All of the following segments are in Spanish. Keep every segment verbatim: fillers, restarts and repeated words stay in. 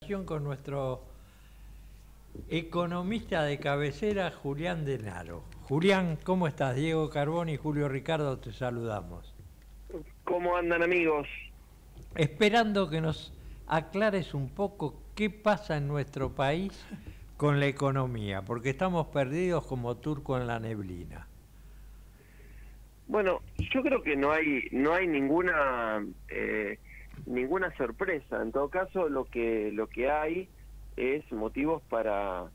Con nuestro economista de cabecera, Julián Denaro. Julián, ¿cómo estás? Diego Carboni y Julio Ricardo te saludamos. ¿Cómo andan, amigos? Esperando que nos aclares un poco qué pasa en nuestro país con la economía, porque estamos perdidos como turco en la neblina. Bueno, yo creo que no hay no hay ninguna eh, ninguna sorpresa. En todo caso, lo que lo que hay es motivos para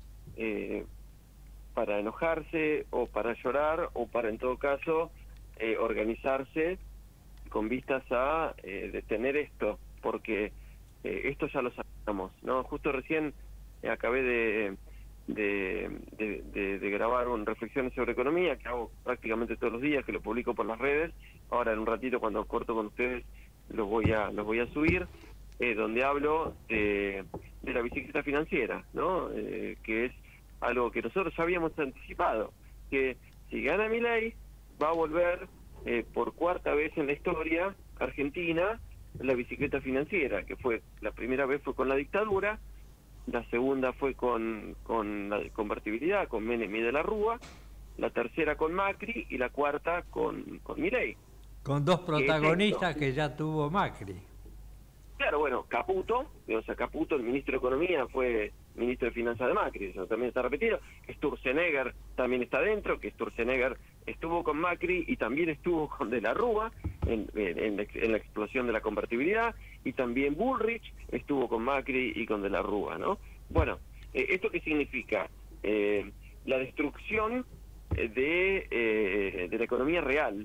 eh, para enojarse o para llorar o para, en todo caso, eh, organizarse con vistas a eh, detener esto, porque eh, esto ya lo sabemos, ¿no? Justo recién eh, acabé de De, de, de, de grabar un reflexiones sobre economía que hago prácticamente todos los días, que lo publico por las redes. Ahora en un ratito, cuando corto con ustedes, los voy a los voy a subir, eh, donde hablo de, de la bicicleta financiera, ¿no? Eh, que es algo que nosotros ya habíamos anticipado, que si gana Milei va a volver eh, por cuarta vez en la historia Argentina la bicicleta financiera, que fue la primera vez fue con la dictadura. La segunda fue con, con la convertibilidad, con Menem y de la Rúa, la tercera con Macri y la cuarta con, con Milei. Con dos protagonistas que ya tuvo Macri. Claro, bueno, Caputo, o sea, Caputo, el ministro de Economía, fue ministro de Finanzas de Macri, eso también está repetido. Sturzenegger también está dentro, que Sturzenegger estuvo con Macri y también estuvo con de la Rúa en, en, en la explosión de la convertibilidad, y también Bullrich estuvo con Macri y con de la Rúa, ¿no? Bueno, eh, ¿esto qué significa? Eh, la destrucción de, eh, de la economía real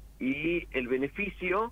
y el beneficio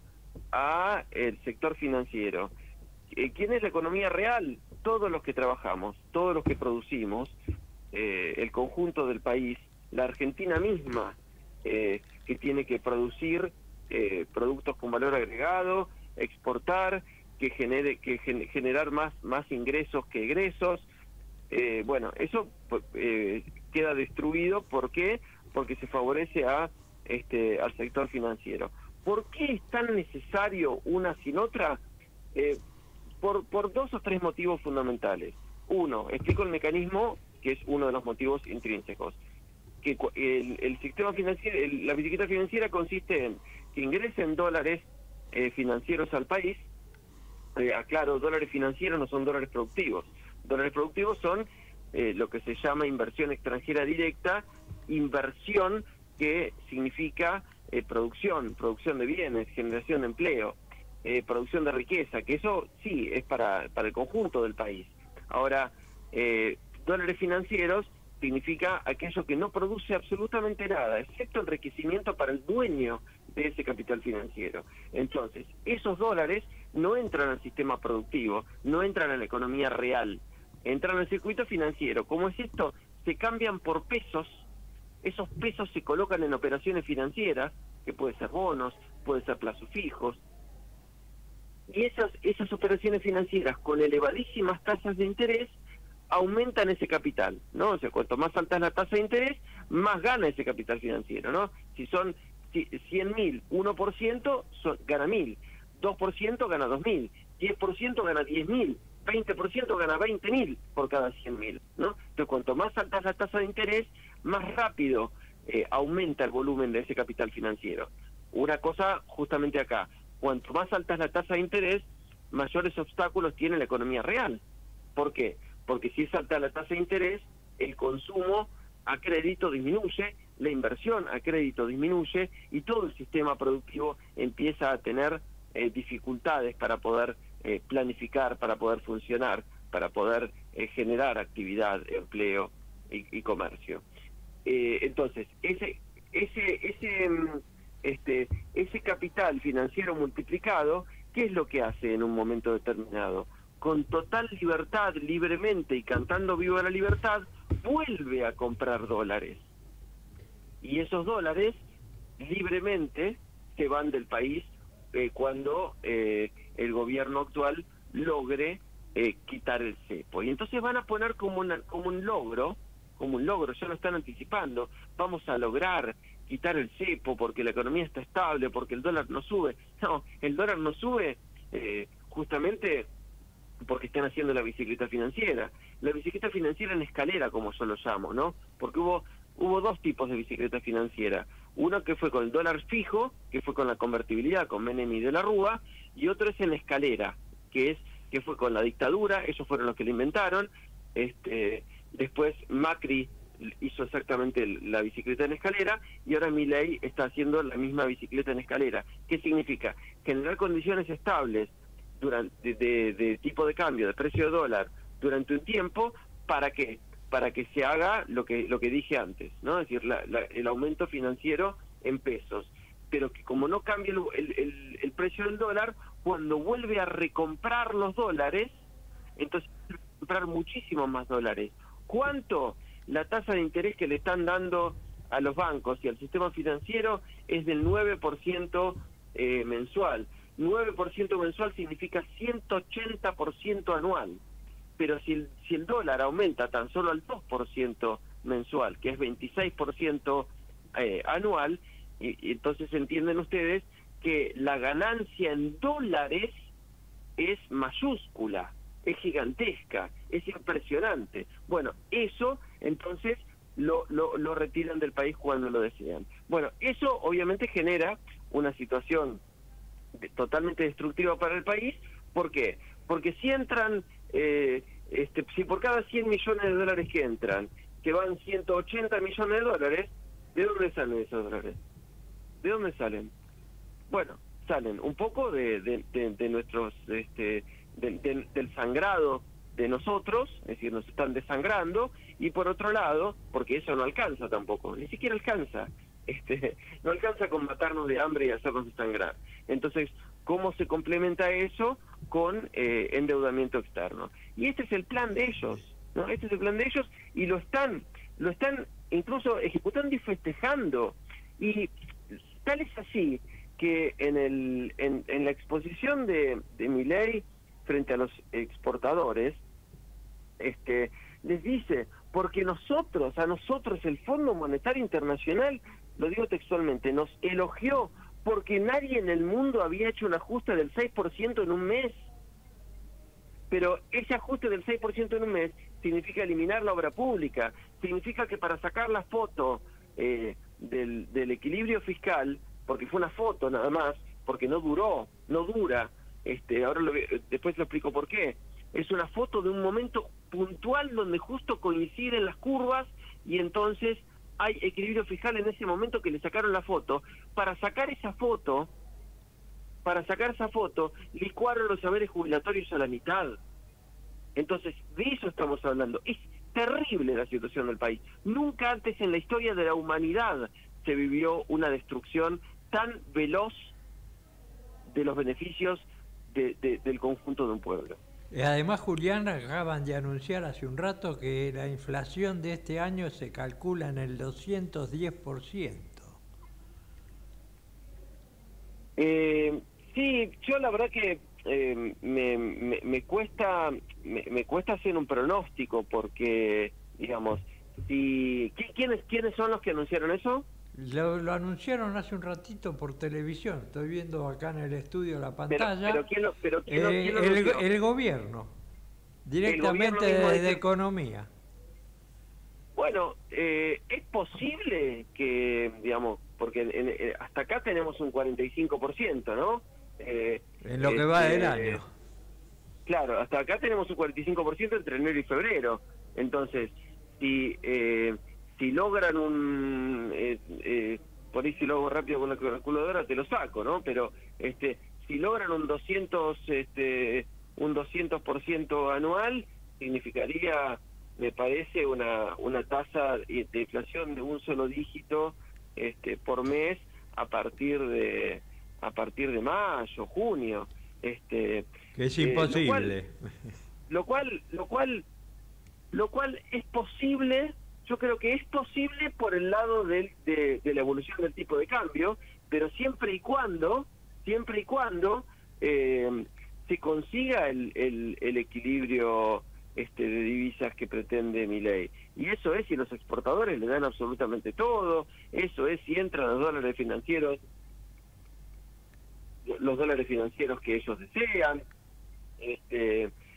a el sector financiero. Eh, ¿Quién es la economía real? Todos los que trabajamos, todos los que producimos, eh, el conjunto del país, la Argentina misma, eh, que tiene que producir eh, productos con valor agregado, exportar, que genere, que gen, generar más más ingresos que egresos. Eh, bueno, eso eh, queda destruido. ¿Por qué? Porque se favorece a este al sector financiero. ¿Por qué es tan necesario una sin otra? Eh, por, por dos o tres motivos fundamentales. Uno, explico el mecanismo, que es uno de los motivos intrínsecos. Que el, el sistema financiero, el, la bicicleta financiera consiste en que ingresen dólares eh, financieros al país. Eh, aclaro, dólares financieros no son dólares productivos. Dólares productivos son eh, lo que se llama inversión extranjera directa, inversión que significa eh, producción, producción de bienes, generación de empleo, eh, producción de riqueza, que eso sí es para, para el conjunto del país. Ahora, eh, dólares financieros significa aquello que no produce absolutamente nada, excepto enriquecimiento para el dueño de ese capital financiero. Entonces, esos dólares no entran al sistema productivo, no entran a la economía real, entran al circuito financiero. ¿Cómo es esto? Se cambian por pesos. Esos pesos se colocan en operaciones financieras, que puede ser bonos, puede ser plazos fijos, y esas, esas operaciones financieras con elevadísimas tasas de interés aumentan ese capital, ¿no? O sea, cuanto más alta es la tasa de interés, más gana ese capital financiero, ¿no? Si son cien mil, uno por ciento son, gana mil, dos por ciento gana dos mil, diez por ciento gana diez mil, veinte por ciento gana veinte mil por cada cien mil, ¿no? Entonces, cuanto más alta es la tasa de interés, más rápido eh, aumenta el volumen de ese capital financiero. Una cosa justamente acá, cuanto más alta es la tasa de interés, mayores obstáculos tiene la economía real. ¿Por qué? Porque si es alta la tasa de interés, el consumo a crédito disminuye, la inversión a crédito disminuye y todo el sistema productivo empieza a tener eh, dificultades para poder eh, planificar, para poder funcionar, para poder eh, generar actividad, empleo y, y comercio. Eh, entonces, ese ese ese este ese capital financiero multiplicado, ¿qué es lo que hace en un momento determinado? Con total libertad, libremente y cantando viva la libertad, vuelve a comprar dólares. Y esos dólares libremente se van del país eh, cuando eh, el gobierno actual logre eh, quitar el cepo. Y entonces van a poner como, una, como un logro, como un logro, ya lo están anticipando, vamos a lograr quitar el cepo porque la economía está estable, porque el dólar no sube. No, el dólar no sube eh, justamente porque están haciendo la bicicleta financiera. La bicicleta financiera en escalera, como yo lo llamo, ¿no? Porque hubo hubo dos tipos de bicicleta financiera. Uno que fue con el dólar fijo, que fue con la convertibilidad, con Menem y de la Rúa, y otro es en la escalera, que es que fue con la dictadura, ellos fueron los que lo inventaron. Este, después Macri hizo exactamente la bicicleta en escalera, y ahora Milei está haciendo la misma bicicleta en escalera. ¿Qué significa? Generar condiciones estables durante de, de tipo de cambio, de precio de dólar, durante un tiempo, ¿para qué? Para que se haga lo que lo que dije antes, ¿no? Es decir, la, la, el aumento financiero en pesos, pero que como no cambia el, el, el precio del dólar, cuando vuelve a recomprar los dólares, entonces comprar muchísimos más dólares. ¿Cuánto? La tasa de interés que le están dando a los bancos y al sistema financiero es del nueve por ciento eh, mensual. nueve por ciento mensual significa ciento ochenta por ciento anual. Pero si el, si el dólar aumenta tan solo al dos por ciento mensual, que es veintiséis por ciento eh, anual, y, y entonces entienden ustedes que la ganancia en dólares es mayúscula, es gigantesca, es impresionante. Bueno, eso entonces lo, lo, lo retiran del país cuando lo desean. Bueno, eso obviamente genera una situación de, totalmente destructiva para el país. ¿Por qué? Porque si entran, eh, este, si por cada cien millones de dólares que entran, que van ciento ochenta millones de dólares, ¿de dónde salen esos dólares? ¿De dónde salen? Bueno, salen un poco de, de, de, de nuestros, este, de, de, del sangrado de nosotros, es decir, nos están desangrando, y por otro lado, porque eso no alcanza tampoco, ni siquiera alcanza, este, no alcanza con matarnos de hambre y hacernos desangrar. Entonces, ¿cómo se complementa eso? Con eh, endeudamiento externo. Y este es el plan de ellos, ¿no? Este es el plan de ellos, y lo están, lo están incluso ejecutando y festejando. Y tal es así que en el en, en la exposición de, de Milei frente a los exportadores, este les dice, porque nosotros, a nosotros el Fondo Monetario Internacional, lo digo textualmente, nos elogió porque nadie en el mundo había hecho un ajuste del seis por ciento en un mes. Pero ese ajuste del seis por ciento en un mes significa eliminar la obra pública, significa que para sacar la foto eh, del, del equilibrio fiscal, porque fue una foto nada más, porque no duró, no dura, este, ahora lo, después lo explico por qué, es una foto de un momento puntual donde justo coinciden las curvas y entonces hay equilibrio fiscal en ese momento que le sacaron la foto. Para sacar esa foto, para sacar esa foto, licuaron los saberes jubilatorios a la mitad. Entonces, de eso estamos hablando. Es terrible la situación del país. Nunca antes en la historia de la humanidad se vivió una destrucción tan veloz de los beneficios de, de, del conjunto de un pueblo. Además, Julián, acaban de anunciar hace un rato que la inflación de este año se calcula en el doscientos diez por ciento. Eh, sí, yo la verdad que eh, me, me, me cuesta me, me cuesta hacer un pronóstico porque, digamos, si ¿quiénes, quiénes son los que anunciaron eso? Lo, lo anunciaron hace un ratito por televisión. Estoy viendo acá en el estudio la pantalla. Pero, pero, ¿quién lo, pero ¿quién eh, lo, quién lo el, anunció? el gobierno, directamente el gobierno de, dice... de Economía. Bueno, eh, es posible que, digamos, porque en, en, hasta acá tenemos un cuarenta y cinco por ciento, ¿no? Eh, en lo que este, va del año. Claro, hasta acá tenemos un cuarenta y cinco por ciento entre enero y febrero. Entonces, si... Eh, si logran un eh, eh, por ahí si lo hago rápido con la calculadora te lo saco, ¿no? Pero este si logran un doscientos este un doscientos por ciento anual, significaría, me parece, una una tasa de inflación de un solo dígito este por mes a partir de a partir de mayo, junio, este que es imposible. Eh, lo cual lo cual lo cual lo cual es posible. Yo creo que es posible por el lado del, de, de la evolución del tipo de cambio, pero siempre y cuando, siempre y cuando eh, se consiga el, el, el equilibrio este, de divisas que pretende Milei. Y eso es si los exportadores le dan absolutamente todo, eso es si entran los dólares financieros, los dólares financieros que ellos desean, este,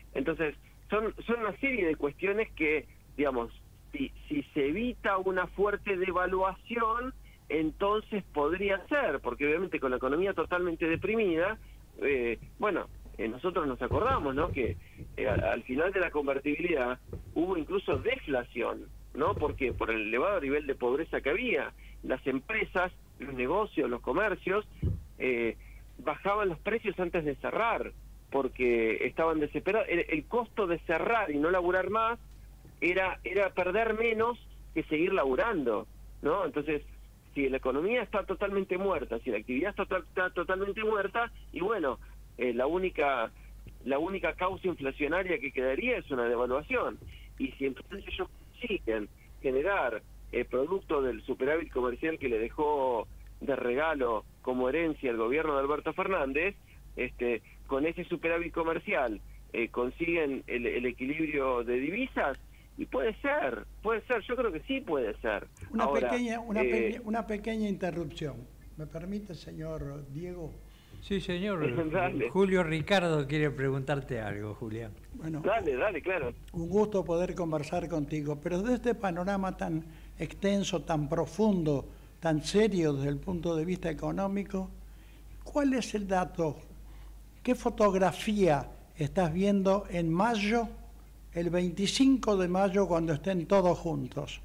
Entonces, son, son una serie de cuestiones que, digamos, si, si se evita una fuerte devaluación, entonces podría ser, porque obviamente con la economía totalmente deprimida, eh, bueno, eh, nosotros nos acordamos, ¿no?, que eh, al, al final de la convertibilidad hubo incluso deflación, ¿no?, porque por el elevado nivel de pobreza que había, las empresas, los negocios, los comercios, eh, bajaban los precios antes de cerrar, porque estaban desesperados. El, el costo de cerrar y no laburar más era era perder menos que seguir laburando, ¿no? Entonces, si la economía está totalmente muerta, si la actividad está, está totalmente muerta, y bueno, eh, la única la única causa inflacionaria que quedaría es una devaluación. Y si entonces ellos consiguen generar el producto del superávit comercial que le dejó de regalo como herencia el gobierno de Alberto Fernández, este, con ese superávit comercial eh, consiguen el, el equilibrio de divisas, y puede ser, puede ser, yo creo que sí puede ser. Una, Ahora, pequeña, una, eh, pequeña, una pequeña interrupción. ¿Me permite, señor Diego? Sí, señor. Dale. Julio Ricardo quiere preguntarte algo, Julián. Bueno, Dale, dale, claro. un gusto poder conversar contigo, pero de este panorama tan extenso, tan profundo, tan serio desde el punto de vista económico, ¿cuál es el dato? ¿Qué fotografía estás viendo en mayo, el veinticinco de mayo, cuando estén todos juntos?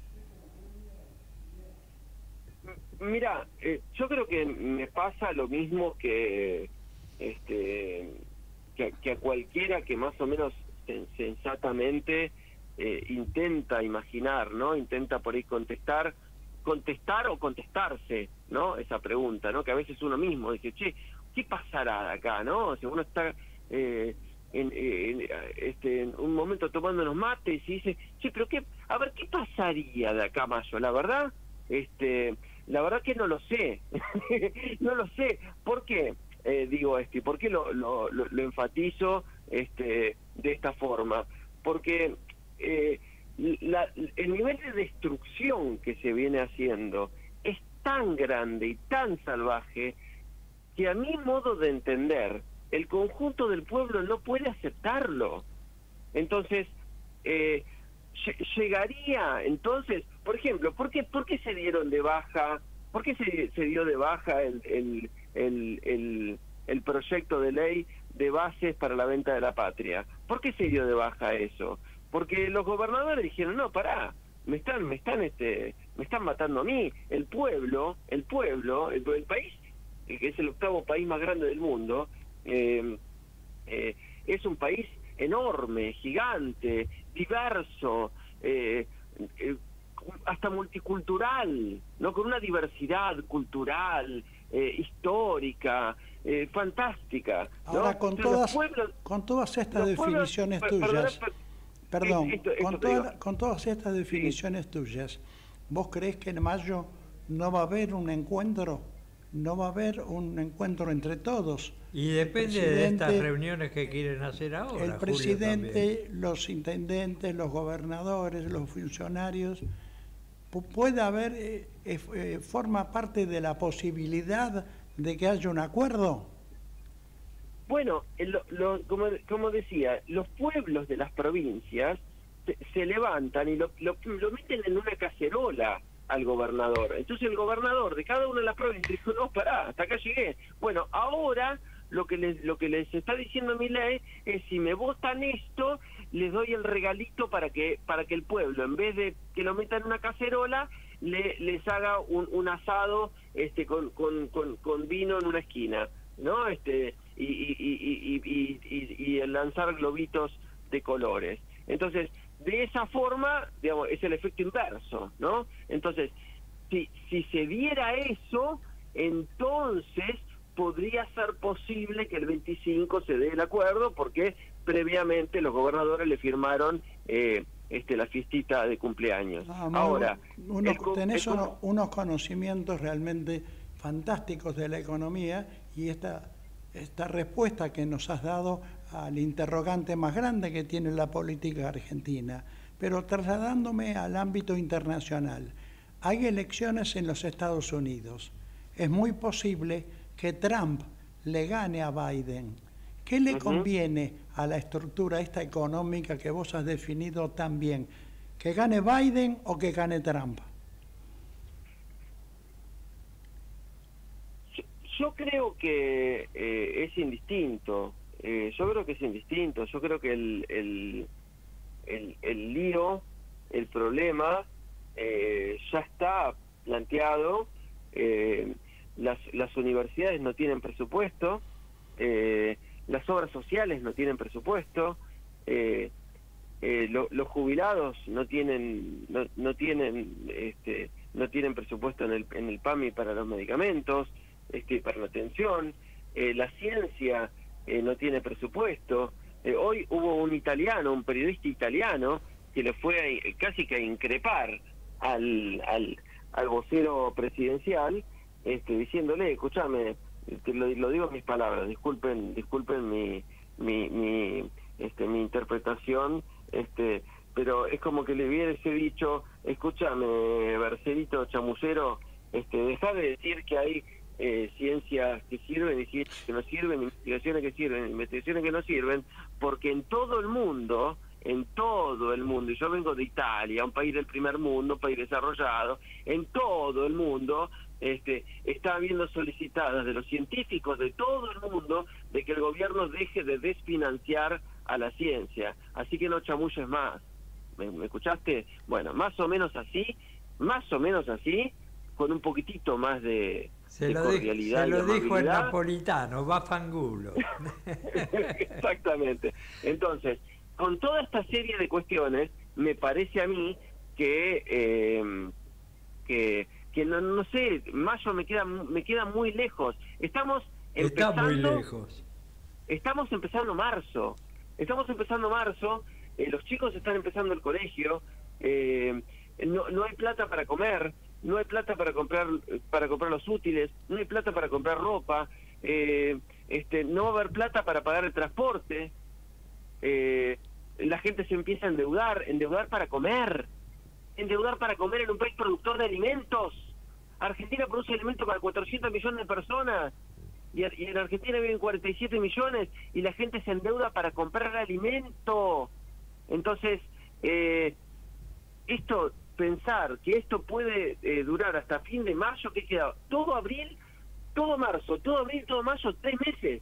Mira, eh, yo creo que me pasa lo mismo que este que, que a cualquiera que más o menos sen, sensatamente eh, intenta imaginar, ¿no? Intenta por ahí contestar, contestar o contestarse, ¿no? Esa pregunta, ¿no? Que a veces uno mismo dice, che, ¿qué pasará de acá, no? Si uno está eh, en, en, este, en un momento tomando unos mates y dice, che, pero qué, a ver, ¿qué pasaría de acá a mayo? La verdad, este... La verdad que no lo sé, no lo sé. ¿Por qué eh, digo esto? ¿Y por qué lo, lo, lo, lo enfatizo este, de esta forma? Porque eh, la, el nivel de destrucción que se viene haciendo es tan grande y tan salvaje que a mi modo de entender, el conjunto del pueblo no puede aceptarlo. Entonces, eh, llegaría entonces, por ejemplo, ¿por qué, por qué se dieron de baja, por qué se, se dio de baja el, el, el, el, el proyecto de ley de bases para la venta de la patria? ¿Por qué se dio de baja eso? Porque los gobernadores dijeron, no, pará, me están, me están, este, me están matando a mí. El pueblo, el pueblo, el, el país, que es el octavo país más grande del mundo, eh, eh, es un país enorme, gigante, diverso, eh, eh, hasta multicultural, no, con una diversidad cultural, eh, histórica, eh, fantástica, ¿no? Ahora, con Pero todas, pueblos, con todas estas definiciones pueblos, tuyas, per, per, perdón, esto, esto con, toda, con todas estas definiciones sí. tuyas, ¿vos creés que en mayo no va a haber un encuentro? ¿No va a haber un encuentro entre todos? Y depende de estas reuniones que quieren hacer ahora. El presidente, los intendentes, los gobernadores, los funcionarios, puede haber, eh, eh, forma parte de la posibilidad de que haya un acuerdo. Bueno, lo, lo, como, como decía, los pueblos de las provincias se, se levantan y lo, lo, lo meten en una cacerola al gobernador. Entonces el gobernador de cada una de las provincias dijo, no, pará, hasta acá llegué. Bueno, ahora lo que les, lo que les está diciendo Milei es, si me votan esto, les doy el regalito para que para que el pueblo, en vez de que lo metan en una cacerola, le, les haga un, un asado este con, con, con, con vino en una esquina, ¿no? Este y, y, y, y, y, y, y lanzar globitos de colores. Entonces, de esa forma, digamos, es el efecto inverso, ¿no? Entonces, si, si se diera eso, entonces podría ser posible que el veinticinco se dé el acuerdo, porque previamente los gobernadores le firmaron eh, este la fiestita de cumpleaños. Ah, Ahora, uno, el, tenés el, unos, unos conocimientos realmente fantásticos de la economía, y esta, esta respuesta que nos has dado al interrogante más grande que tiene la política argentina. Pero trasladándome al ámbito internacional, hay elecciones en los Estados Unidos. Es muy posible que Trump le gane a Biden. ¿Qué ¿Qué le Ujú. conviene a la estructura esta económica que vos has definido tan bien? ¿Que gane Biden o que gane Trump? Yo, yo creo que eh, es indistinto. Eh, yo creo que es indistinto. Yo creo que el, el, el, el lío, el problema, eh, ya está planteado. Eh, las, las universidades no tienen presupuesto, eh, las obras sociales no tienen presupuesto, eh, eh, lo, los jubilados no tienen no, no tienen este no tienen presupuesto en el en el P A M I para los medicamentos, este para la atención, eh, la ciencia eh, no tiene presupuesto. Eh, hoy hubo un italiano, un periodista italiano que le fue a, casi que a increpar al al, al vocero presidencial, este diciéndole, escúchame, te lo, lo digo en mis palabras, disculpen disculpen mi mi, mi este mi interpretación, este pero es como que le hubiese dicho, escúchame, Bercerito chamullero, este dejá de decir que hay eh, ciencias que sirven y ciencias que no sirven, investigaciones que sirven, investigaciones que no sirven, porque en todo el mundo, en todo el mundo, y yo vengo de Italia, un país del primer mundo, un país desarrollado, en todo el mundo este está habiendo solicitadas de los científicos de todo el mundo de que el gobierno deje de desfinanciar a la ciencia, así que no chamulles más. ¿Me, me escuchaste? Bueno, más o menos así, más o menos así, con un poquitito más de, Se de lo, di- cordialidad se y lo dijo el amabilidad. napolitano, va fangulo. Exactamente. Entonces, con toda esta serie de cuestiones, me parece a mí que eh, que, que no, no sé, mayo me queda me queda muy lejos. Estamos Está empezando, muy lejos. Estamos empezando marzo. Estamos empezando marzo. Eh, los chicos están empezando el colegio. Eh, no, no hay plata para comer. No hay plata para comprar para comprar los útiles. No hay plata para comprar ropa. Eh, este, no va a haber plata para pagar el transporte. Eh, la gente se empieza a endeudar, endeudar para comer, endeudar para comer en un país productor de alimentos. Argentina produce alimentos para cuatrocientos millones de personas y, y en Argentina viven cuarenta y siete millones y la gente se endeuda para comprar alimento. Entonces, eh, esto, pensar que esto puede eh, durar hasta fin de mayo, que queda todo abril, todo marzo, todo abril, todo mayo, tres meses.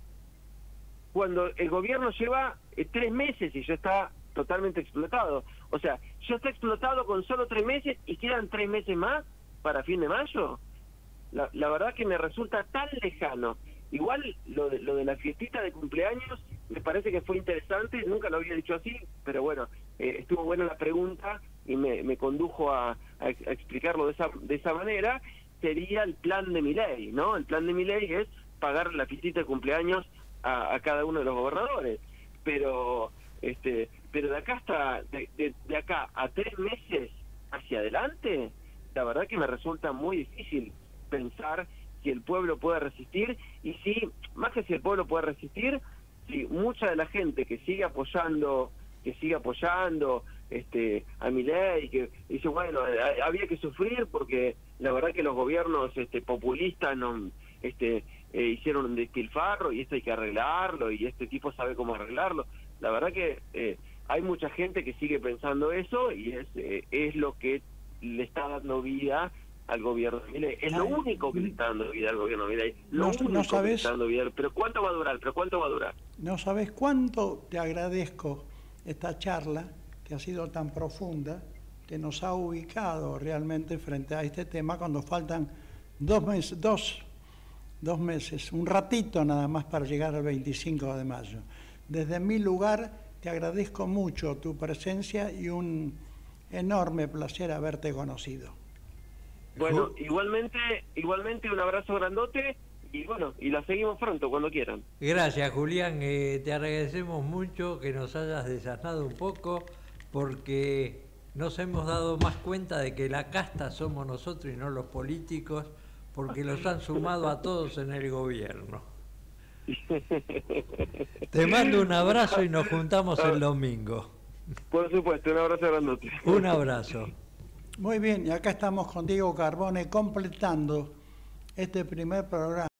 Cuando el gobierno lleva eh, tres meses y ya está totalmente explotado. O sea, ya está explotado con solo tres meses y quedan tres meses más para fin de mayo. La, la verdad que me resulta tan lejano. Igual lo de, lo de la fiestita de cumpleaños me parece que fue interesante, nunca lo había dicho así, pero bueno, eh, estuvo buena la pregunta y me, me condujo a, a, a explicarlo de esa, de esa manera. Sería el plan de Milei, ¿no? El plan de Milei es pagar la fiestita de cumpleaños a, a cada uno de los gobernadores, pero este pero de acá hasta de, de, de acá a tres meses hacia adelante, la verdad que me resulta muy difícil pensar si el pueblo puede resistir, y si, más que si el pueblo puede resistir, si mucha de la gente que sigue apoyando, que sigue apoyando este a Milei, que dice, bueno, había que sufrir porque la verdad que los gobiernos este populistas no este eh, hicieron un despilfarro y esto hay que arreglarlo y este tipo sabe cómo arreglarlo. La verdad que eh, hay mucha gente que sigue pensando eso y es eh, es lo que le está dando vida al gobierno de Milei. Es lo único que le está dando vida al gobierno de Milei. Lo No- único no que sabes- le está dando vida. Pero ¿cuánto va a durar? ¿Pero cuánto va a durar? No sabes cuánto te agradezco esta charla que ha sido tan profunda, que nos ha ubicado realmente frente a este tema cuando faltan dos meses, dos, dos meses, un ratito nada más para llegar al veinticinco de mayo. Desde mi lugar te agradezco mucho tu presencia y un enorme placer haberte conocido. Bueno, igualmente, igualmente un abrazo grandote y bueno, y la seguimos pronto cuando quieran. Gracias, Julián. Eh, te agradecemos mucho que nos hayas desasnado un poco, porque nos hemos dado más cuenta de que la casta somos nosotros y no los políticos, porque los han sumado a todos en el gobierno. Te mando un abrazo y nos juntamos el domingo. Por supuesto, un abrazo grandote. Un abrazo. Muy bien, y acá estamos con Diego Carbone completando este primer programa.